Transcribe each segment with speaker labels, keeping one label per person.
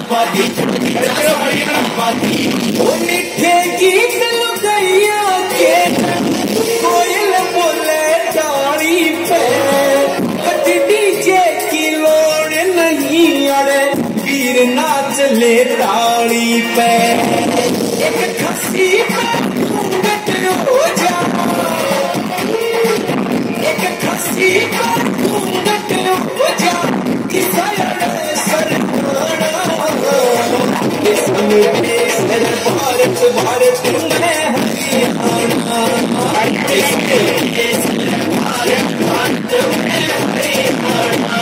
Speaker 1: मिठे गीत लुगाइया के कोयल बोले डाली पे, बट डीजे की लोड़ नहीं अरे वीर नाच ले ताली पे। एक खसी घूंघट हो जा, एक खसी घूंघट हो जा, भारत भारत में हरियाणा, भारत भारत में हरियाणा।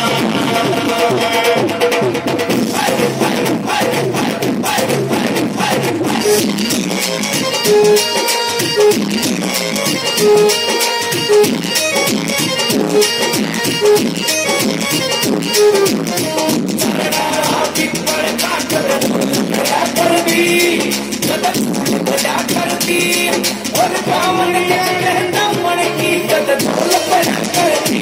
Speaker 1: और बामन के कहना मन की कद ढोल पर करती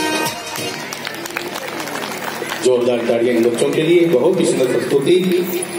Speaker 2: जोरदार तालियां इन बच्चों के लिए। बहुत ही सुंदर प्रस्तुति।